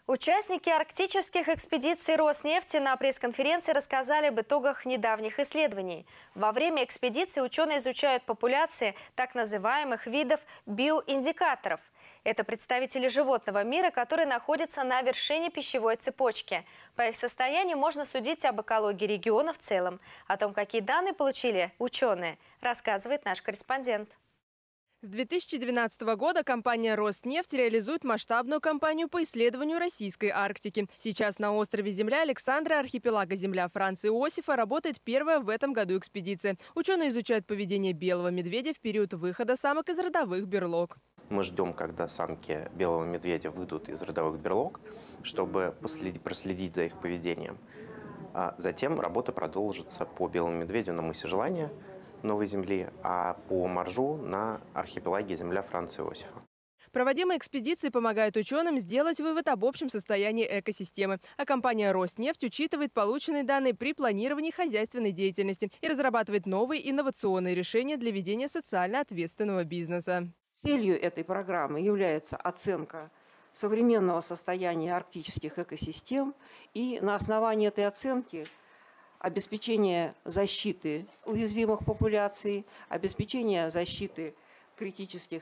Участники арктических экспедиций Роснефти на пресс-конференции рассказали об итогах недавних исследований. Во время экспедиции ученые изучают популяции так называемых видов биоиндикаторов. Это представители животного мира, которые находятся на вершине пищевой цепочки. По их состоянию можно судить об экологии региона в целом. О том, какие данные получили ученые, рассказывает наш корреспондент. С 2012 года компания «Роснефть» реализует масштабную кампанию по исследованию российской Арктики. Сейчас на острове Земля Александра, архипелага Земля Франца Иосифа, работает первая в этом году экспедиция. Ученые изучают поведение белого медведя в период выхода самок из родовых берлог. Мы ждем, когда самки белого медведя выйдут из родовых берлог, чтобы проследить за их поведением. А затем работа продолжится по белому медведю на мысе Желания, Новой Земли, а по моржу на архипелаге Земля Франца Иосифа. Проводимые экспедиции помогают ученым сделать вывод об общем состоянии экосистемы. А компания «Роснефть» учитывает полученные данные при планировании хозяйственной деятельности и разрабатывает новые инновационные решения для ведения социально ответственного бизнеса. Целью этой программы является оценка современного состояния арктических экосистем и на основании этой оценки обеспечение защиты уязвимых популяций, обеспечение защиты критических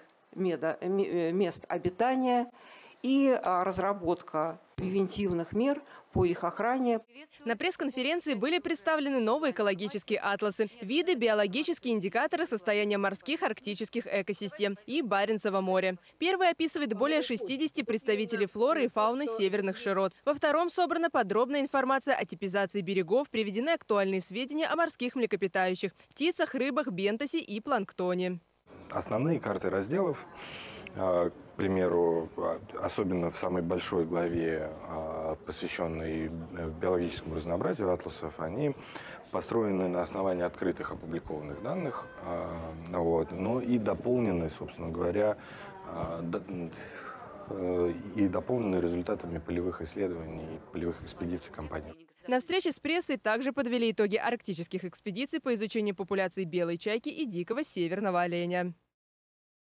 мест обитания и разработка превентивных мер по их охране. На пресс-конференции были представлены новые экологические атласы, виды, биологические индикаторы состояния морских арктических экосистем и Баренцева моря. Первый описывает более 60 представителей флоры и фауны северных широт. Во втором собрана подробная информация о типизации берегов, приведены актуальные сведения о морских млекопитающих, птицах, рыбах, бентосе и планктоне. Основные карты разделов, к примеру, особенно в самой большой главе, посвященной биологическому разнообразию атласов, они построены на основании открытых опубликованных данных, но и дополнены, собственно говоря, и дополнены результатами полевых исследований, полевых экспедиций компании. На встрече с прессой также подвели итоги арктических экспедиций по изучению популяций белой чайки и дикого северного оленя.